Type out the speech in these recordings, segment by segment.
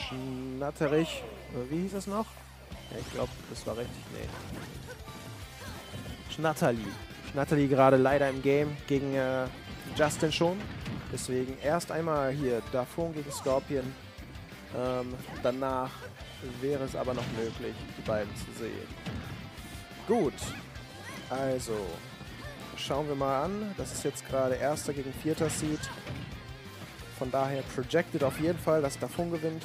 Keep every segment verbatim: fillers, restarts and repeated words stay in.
Schnatterich. Wie hieß es noch? Ja, ich glaube, das war richtig. Nee. Schnatterli. Schnatterli gerade leider im Game gegen äh, Justin schon. Deswegen erst einmal hier Dafong gegen Scorpion. Ähm, danach wäre es aber noch möglich, die beiden zu sehen. Gut. Also, schauen wir mal an. Das ist jetzt gerade erster gegen vierter Seed. Von daher projected auf jeden Fall, dass Dafong gewinnt.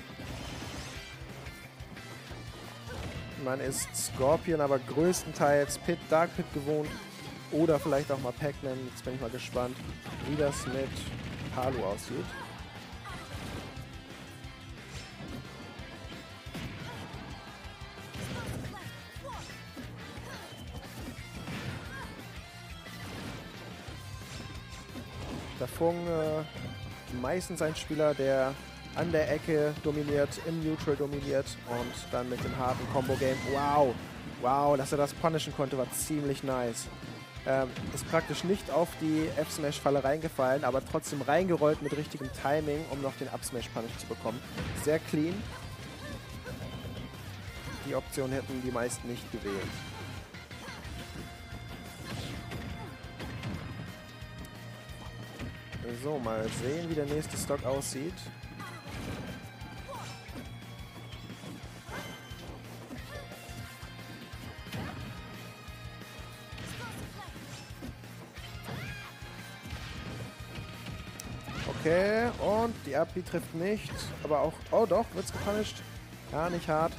Man ist Scorpion aber größtenteils Pit, Dark Pit gewohnt. Oder vielleicht auch mal Pac-Man. Jetzt bin ich mal gespannt, wie das mit Palu aussieht. Dafong äh, meistens ein Spieler, der an der Ecke dominiert, im Neutral dominiert und dann mit dem harten Combo-Game. Wow, wow, dass er das punishen konnte, war ziemlich nice. Ähm, ist praktisch nicht auf die F-Smash-Falle reingefallen, aber trotzdem reingerollt mit richtigem Timing, um noch den Up-Smash-Punish zu bekommen. Sehr clean. Die Option hätten die meisten nicht gewählt. So, mal sehen, wie der nächste Stock aussieht. Okay, und die Up-B trifft nicht, aber auch, oh doch, wird's gepunished. Ja, nicht hart.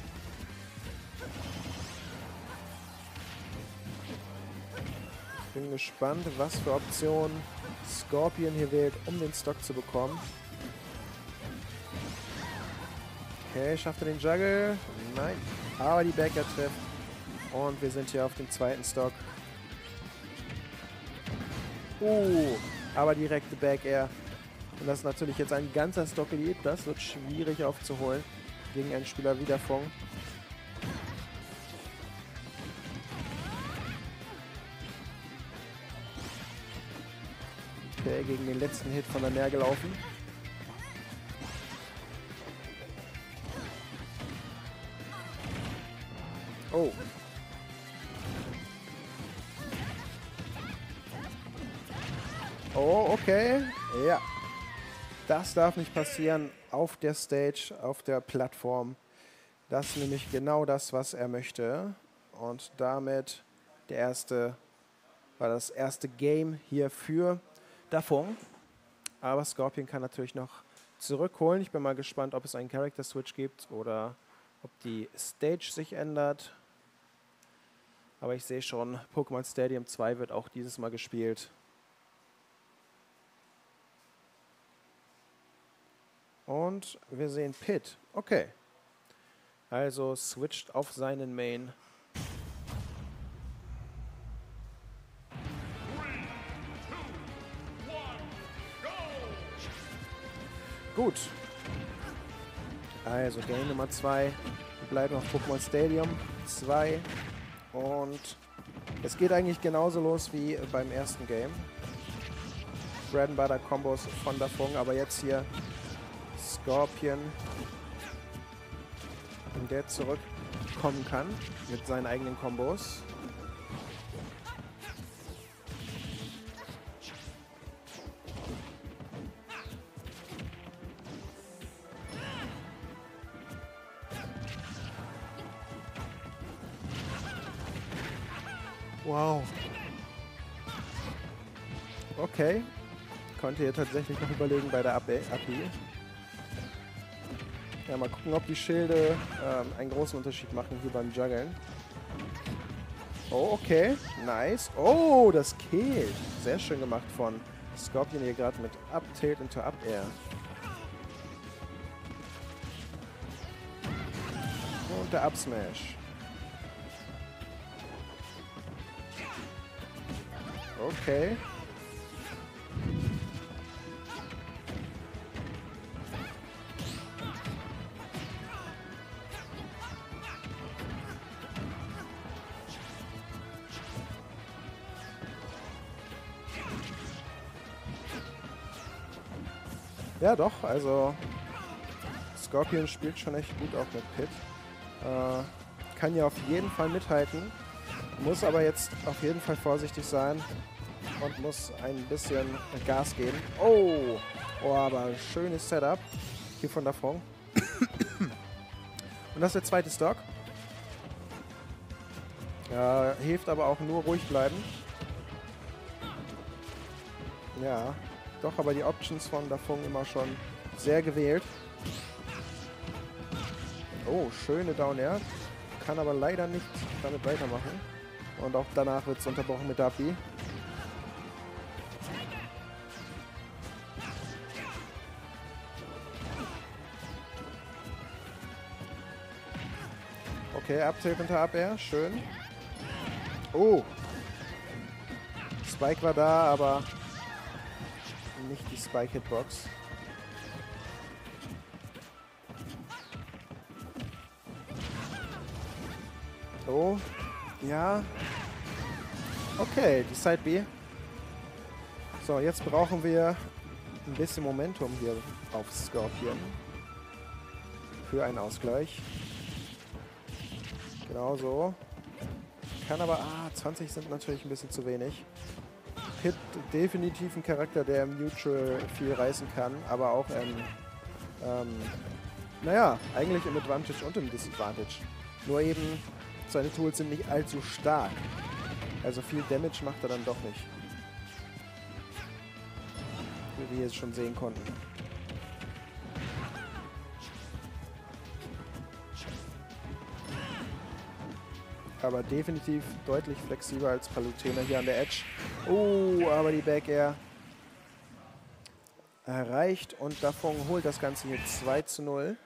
Bin gespannt, was für Optionen Scorpion hier wählt, um den Stock zu bekommen. Okay, schafft er den Juggle? Nein, aber die Backer trifft. Und wir sind hier auf dem zweiten Stock. Uh, aber direkte Back Air. Und das ist natürlich jetzt ein ganzer Stock-Elite. Das wird schwierig aufzuholen gegen einen Spieler wie Dafong. Okay, gegen den letzten Hit von der Nair gelaufen. Oh. Oh, okay. Ja. Das darf nicht passieren auf der Stage, auf der Plattform. Das ist nämlich genau das, was er möchte. Und damit der erste, war das erste Game hier für Dafong. Aber Scorpion kann natürlich noch zurückholen. Ich bin mal gespannt, ob es einen Character Switch gibt oder ob die Stage sich ändert. Aber ich sehe schon, Pokémon Stadium zwei wird auch dieses Mal gespielt. Und wir sehen Pit. Okay. Also switcht auf seinen Main. Gut. Also Game Nummer zwei. Wir bleiben auf Pokémon Stadium zwei. Und es geht eigentlich genauso los wie beim ersten Game. Bread and Butter Combos von Dafong, aber jetzt hier Scorpion, und der zurückkommen kann mit seinen eigenen Kombos. Wow. Okay. Konnte hier tatsächlich noch überlegen bei der A P I. Ja, mal gucken, ob die Schilde ähm, einen großen Unterschied machen hier beim Juggeln. Oh, okay. Nice. Oh, das killt. Sehr schön gemacht von Scorpion hier gerade mit Up Tilt into Up Air. Und der Up Smash. Okay. Ja, doch, also Scorpion spielt schon echt gut auch mit Pit. Äh, kann ja auf jeden Fall mithalten. Muss aber jetzt auf jeden Fall vorsichtig sein. Und muss ein bisschen Gas geben. Oh! Oh, aber schönes Setup. Hier von Dafong. Und das ist der zweite Stock. Ja, hilft aber auch nur ruhig bleiben. Ja, doch, aber die Options von Dafong immer schon sehr gewählt. Oh, schöne Down Air. Kann aber leider nicht damit weitermachen. Und auch danach wird es unterbrochen mit Duffy. Okay, Up-Tilt unter Up-Air, schön. Oh! Spike war da, aber nicht die Spike-Hitbox. Oh, ja. Okay, die Side B. So, jetzt brauchen wir ein bisschen Momentum hier auf Scorpion. Für einen Ausgleich. Genau so. Kann aber... Ah, zwanzig sind natürlich ein bisschen zu wenig. Pit definitiv ein Charakter, der im Neutral viel reißen kann, aber auch im... Ähm, naja, eigentlich im Advantage und im Disadvantage. Nur eben, seine Tools sind nicht allzu stark. Also viel Damage macht er dann doch nicht. Wie wir jetzt schon sehen konnten. Aber definitiv deutlich flexibler als Palutena hier an der Edge. Oh, aber die Back Air erreicht und Dafong holt das Ganze hier zwei zu null.